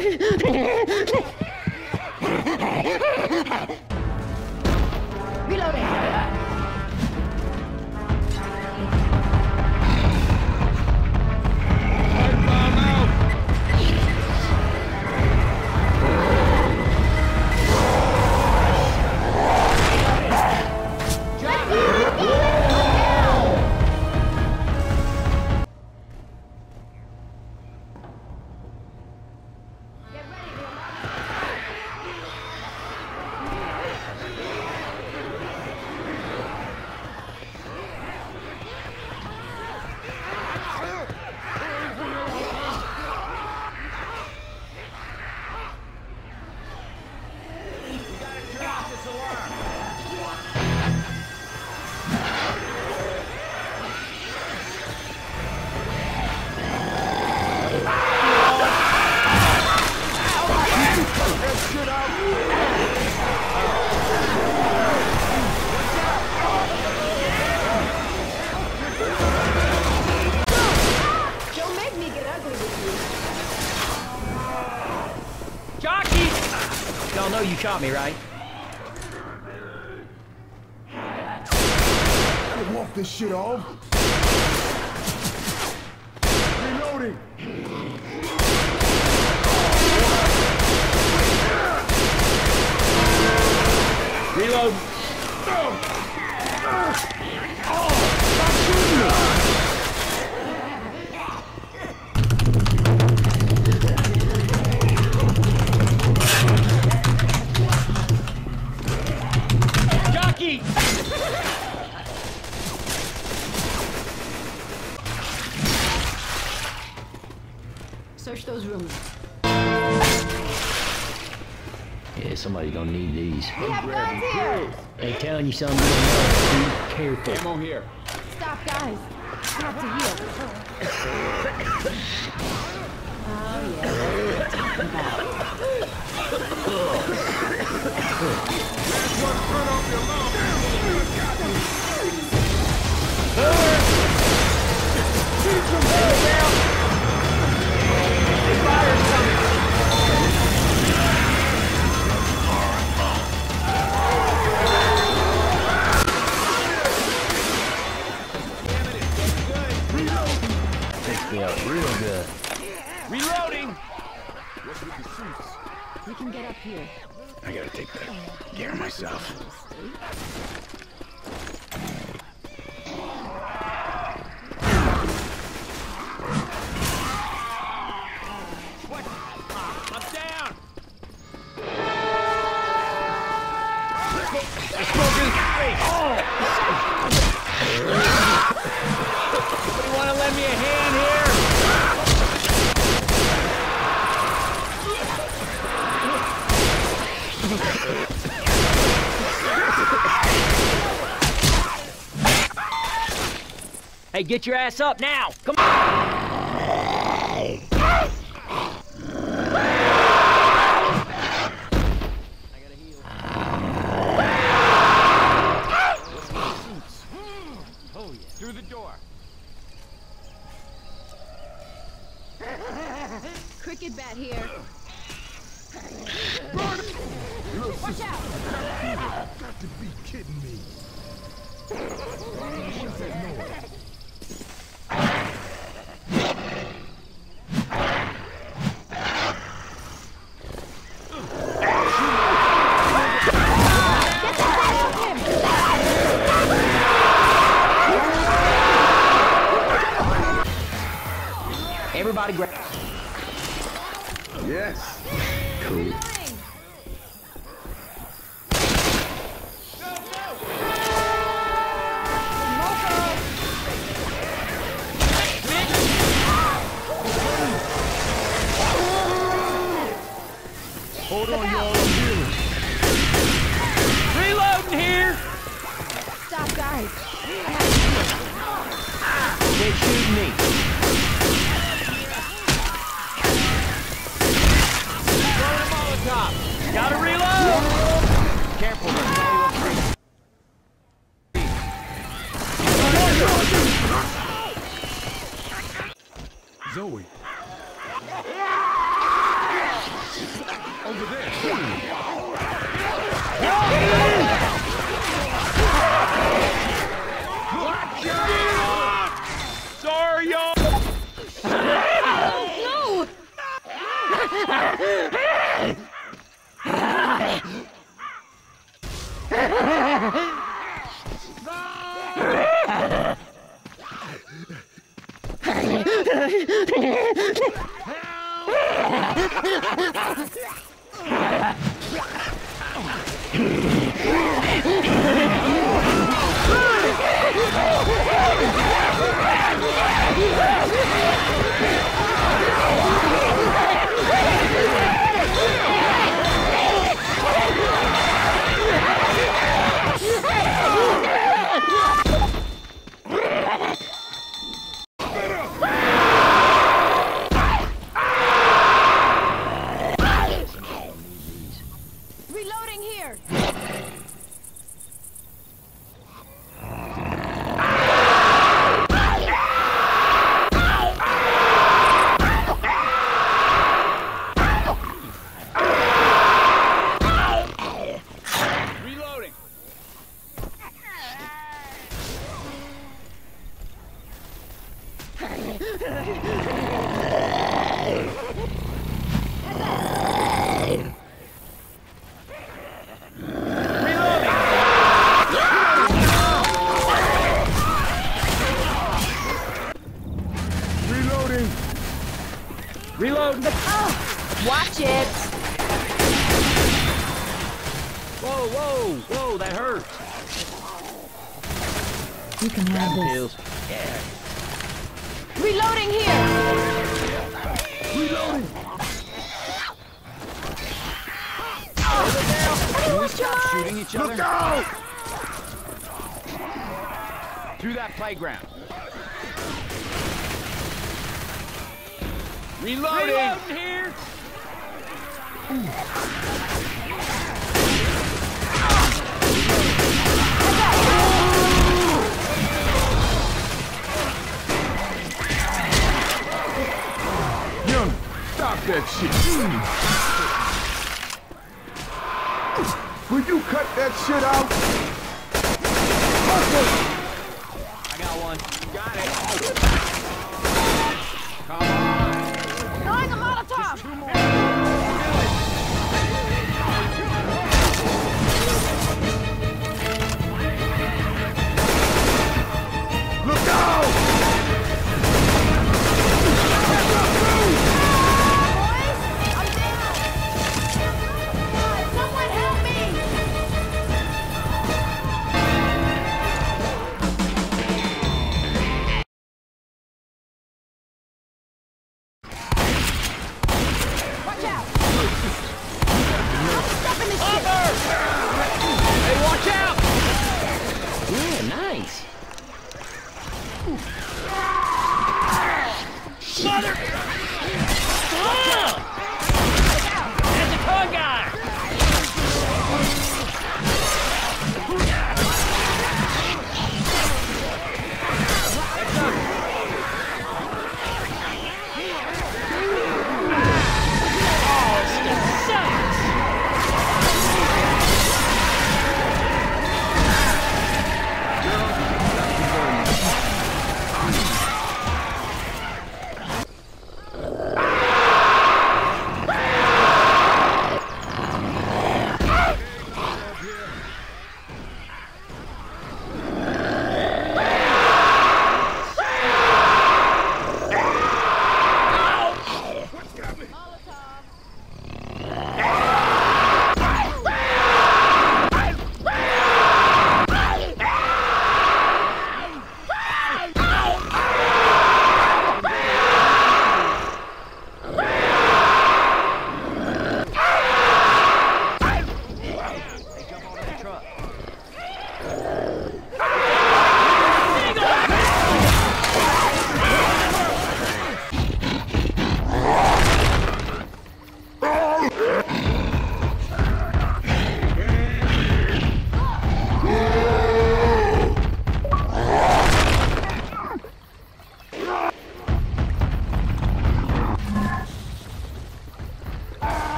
Y'all know you shot me, right? Walk this shit off. Reloading. Reload. Jockey! Search those rooms. Yeah, somebody's gonna need these. We have guns here! They telling you something you don't know. Be careful. Ammo here. Stop, guys. We have to heal. Oh, yeah, that's what I'm talking about. Turn off your alarm. Fire's coming. Takes me out real good. Reloading. We can get up here. I gotta take care of myself. What? I'm down. Somebody wanna lend me a hand here? Hey, get your ass up now! Come on! Through the door. Cricket bat here. Watch out! Got to be kidding me. What's that noise? Everybody grab. Yes. Cool. Hold on, y'all. I'm healing. Reloading here! Stop, guys. Quit shooting me. Throwing a Molotov. Gotta reload! Careful, Zoe. Over there. Sorry, y'all. No! Reloading here! Reloading. Reloading. Reload. Watch it! Whoa, whoa, whoa, that hurts. You can have this. Pills. Yeah. Reloading here! Reloading. Can we stop shooting each other? Look out! Through that playground. Reloading here. Young, stop that shit. Will you cut that shit out? I got one. Got it. Come on. Throwing a Molotov! Two more. Look out! I'm down! Someone help me! Watch out! Step in this shit! Hey, watch out! Yeah, nice. Mother! That's a con guy!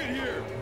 here!